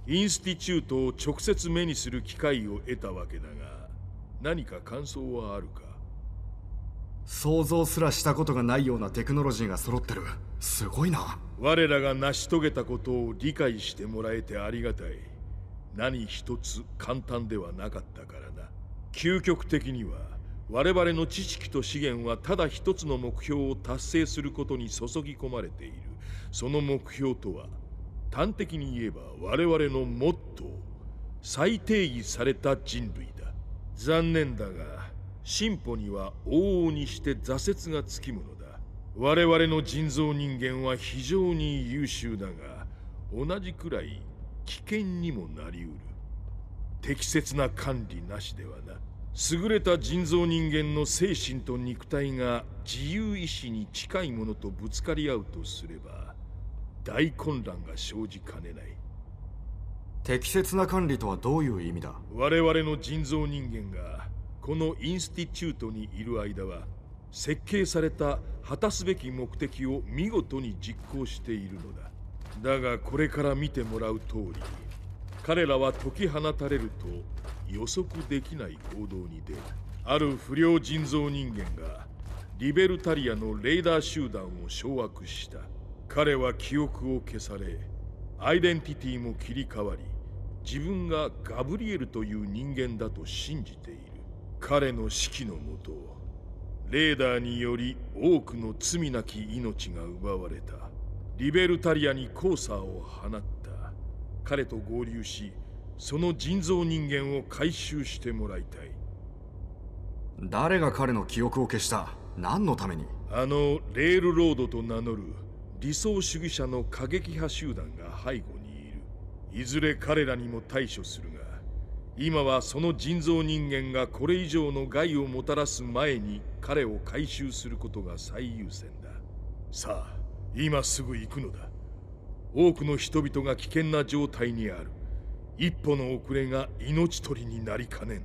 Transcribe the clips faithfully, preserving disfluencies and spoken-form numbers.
インスティチュートを直接目にする機会を得たわけだが、何か感想はあるか？ 想像すらしたことがないようなテクノロジーが揃ってる。すごいな。 我らが成し遂げたことを理解してもらえてありがたい。何一つ簡単ではなかったからな。究極的には我々の知識と資源はただ一つの目標を達成することに注ぎ込まれている。その目標とは端的に言えば我々のモットー、再定義された人類だ。残念だが進歩には往々にして挫折がつきものだ。我々の人造人間は非常に優秀だが、同じくらい危険にもなりうる。適切な管理なしではな。優れた人造人間の精神と肉体が自由意志に近いものとぶつかり合うとすれば、大混乱が生じかねない。 適切な管理とはどういう意味だ？ 我々の人造人間がこのインスティチュートにいる間は、設計された果たすべき目的を見事に実行しているのだ。だがこれから見てもらう通り、彼らは解き放たれると予測できない行動に出る。ある不良人造人間がリベルタリアのレーダー集団を掌握した。彼は記憶を消され、アイデンティティも切り替わり、自分がガブリエルという人間だと信じている。彼の指揮のもと、レーダーにより多くの罪なき命が奪われた。リベルタリアにコーサーを放った。彼と合流し、その人造人間を回収してもらいたい。 誰が彼の記憶を消した？何のために？ あのレールロードと名乗る理想主義者の過激派集団が背後にいる。いずれ彼らにも対処するが、今はその人造人間がこれ以上の害をもたらす前に彼を回収することが最優先だ。さあ、今すぐ行くのだ。多くの人々が危険な状態にある。一歩の遅れが命取りになりかねん。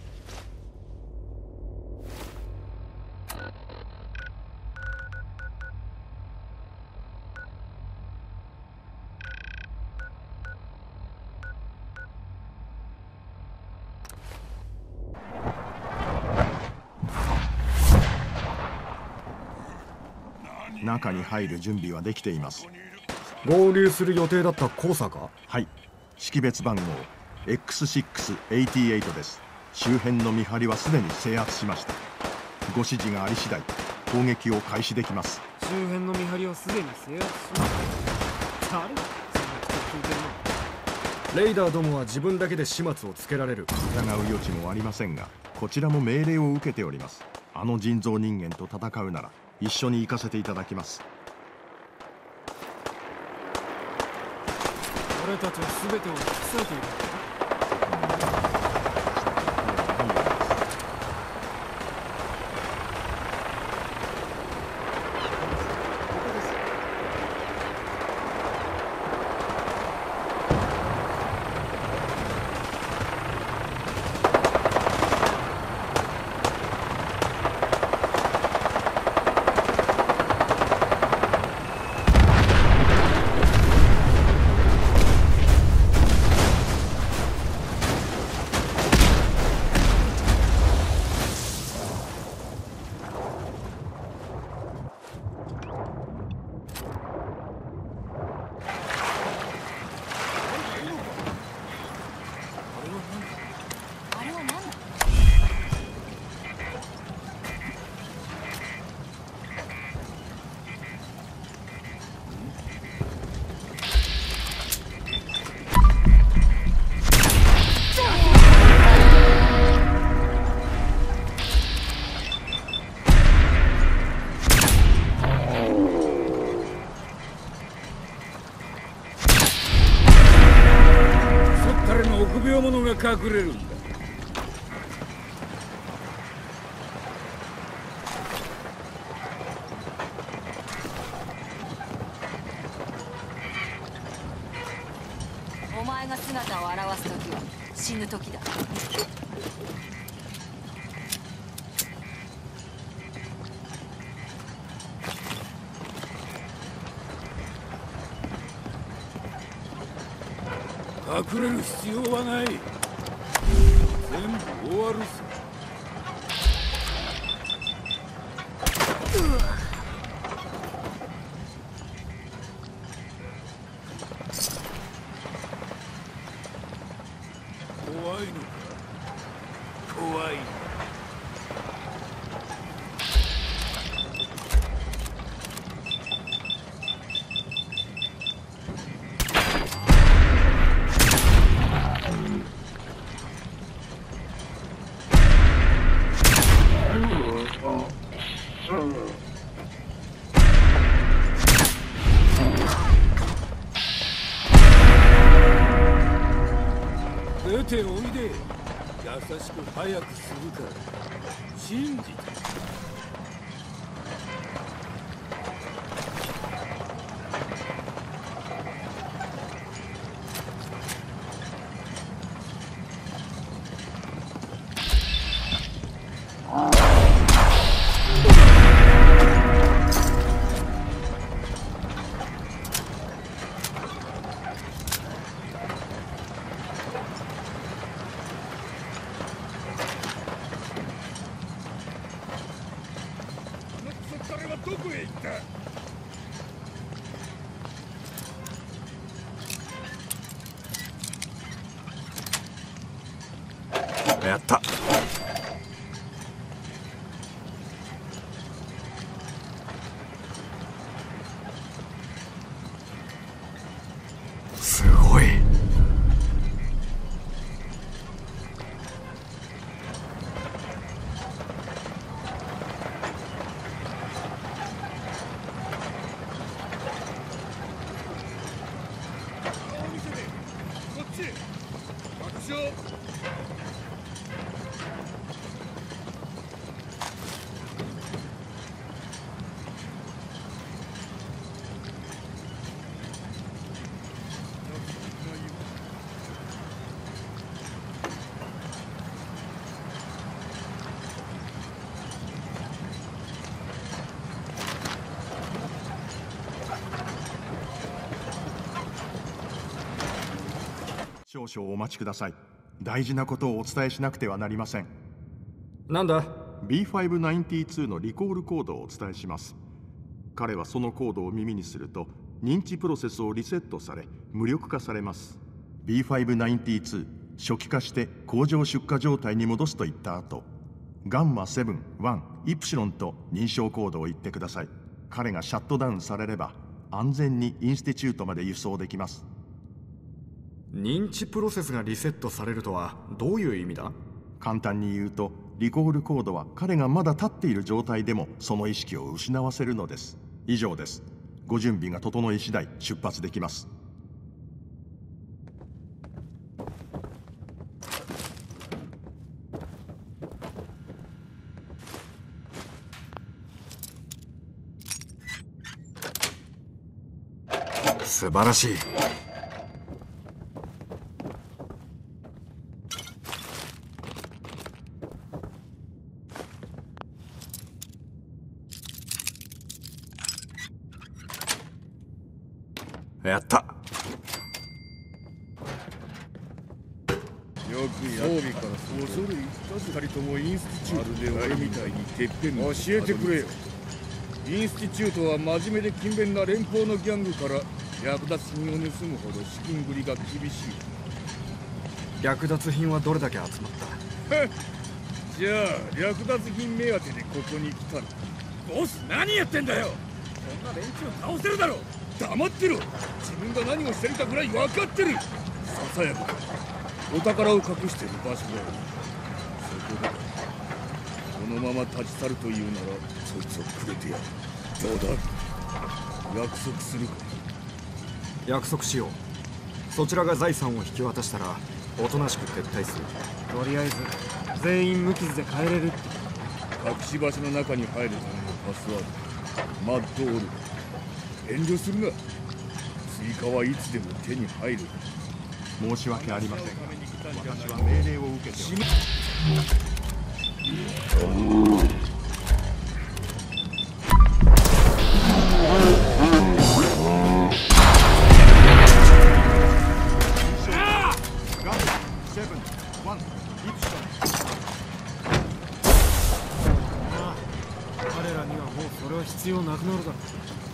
中に入る準備はできています。 合流する予定だったコーサーか？ はい、識別番号 エックスろくはちはち です。周辺の見張りはすでに制圧しました。ご指示があり次第攻撃を開始できます。 周辺の見張りはすでに制圧しました。誰？そんなこと聞いてるの？ レイダーどもは自分だけで始末をつけられる。 疑う余地もありませんが、こちらも命令を受けております。あの人造人間と戦うなら一緒に行かせていただきます。 俺たちは全てを引き裂いている。隠れるんだ。 お前が姿を現す時は死ぬ時だ。 隠れる必要はない。全部終わるさ。怖いのか。怖い。出ておいで。優しく早くするから信じて。どこへ行った？ やった。すごい。 少々お待ちください。大事なことをお伝えしなくてはなりません。 なんだ？ ビーファイブナインティツー のリコールコードをお伝えします。彼はそのコードを耳にすると認知プロセスをリセットされ無力化されます。 ビーファイブナインティツー 初期化して工場出荷状態に戻すと言った後、ガンマセブンワンイプシロンと認証コードを言ってください。彼がシャットダウンされれば安全にインスティチュートまで輸送できます。 認知プロセスがリセットされるとはどういう意味だ？ 簡単に言うと、リコールコードは彼がまだ立っている状態でもその意識を失わせるのです。以上です。ご準備が整い次第出発できます。 素晴らしい。やった。 よく装備から恐れ入った二人ともインスティチュート。まるで俺みたいにてっぺん教えてくれよ。インスティチュートは真面目で勤勉な連邦のギャングから略奪品を盗むほど資金繰りが厳しい。 略奪品はどれだけ集まった？ じゃあ略奪品目当てでここに来たの？ボス何やってんだよ。そんな連中倒せるだろ。黙ってろ。自分が何をしてるかぐらい分かってる。ささやかお宝を隠してる場所だよ。そこでこのまま立ち去るというならそいつをくれてやる。どうだ、約束するか？ 約束しよう。そちらが財産を引き渡したらおとなしく撤退する。 とりあえず全員無傷で帰れるって。 隠し場所の中に入るためのパスワードマッドオル。遠慮するな。追加はいつでも手に入る。 申し訳ありませんが、私は命令を受けております。 必要なくなるだろう。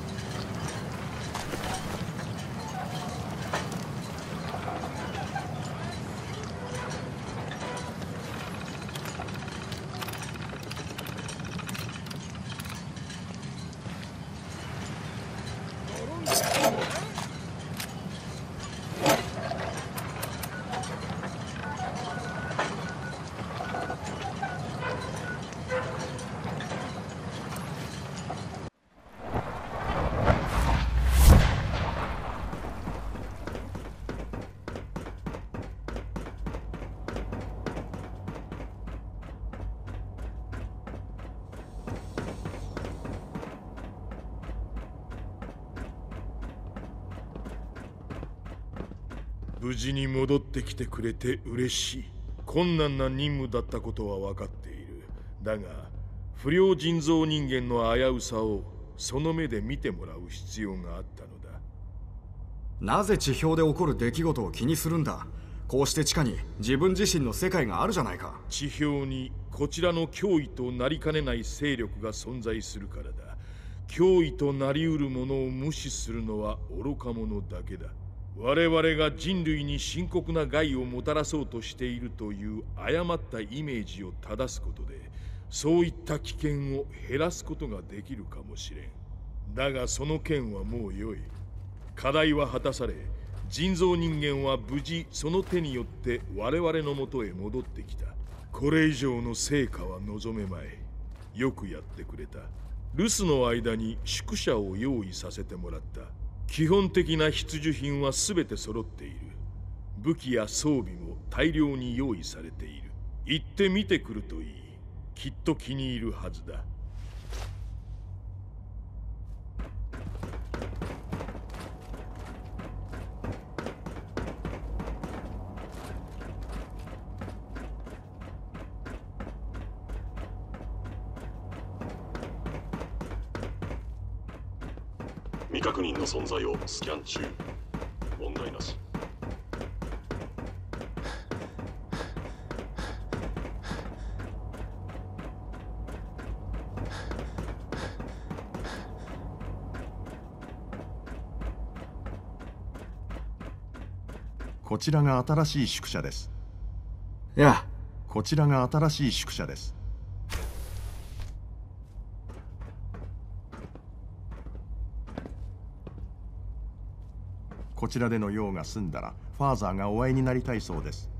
無事に戻ってきてくれて嬉しい。困難な任務だったことは分かっている。だが不良人造人間の危うさをその目で見てもらう必要があったのだ。 なぜ地表で起こる出来事を気にするんだ。こうして地下に自分自身の世界があるじゃないか。 地表にこちらの脅威となりかねない勢力が存在するからだ。脅威となりうるものを無視するのは愚か者だけだ。我々が人類に深刻な害をもたらそうとしているという誤ったイメージを正すことで、そういった危険を減らすことができるかもしれん。だがその件はもうよい。課題は果たされ、人造人間は無事その手によって我々のもとへ戻ってきた。これ以上の成果は望めまい。よくやってくれた。留守の間に宿舎を用意させてもらった。基本的な必需品は全て揃っている。武器や装備も大量に用意されている。行ってみてくるといい。きっと気に入るはずだ。 未確認の存在をスキャン中。問題なし。 こちらが新しい宿舎です。 いや、 こちらが新しい宿舎です。こちらでの用が済んだらファーザーがお会いになりたいそうです。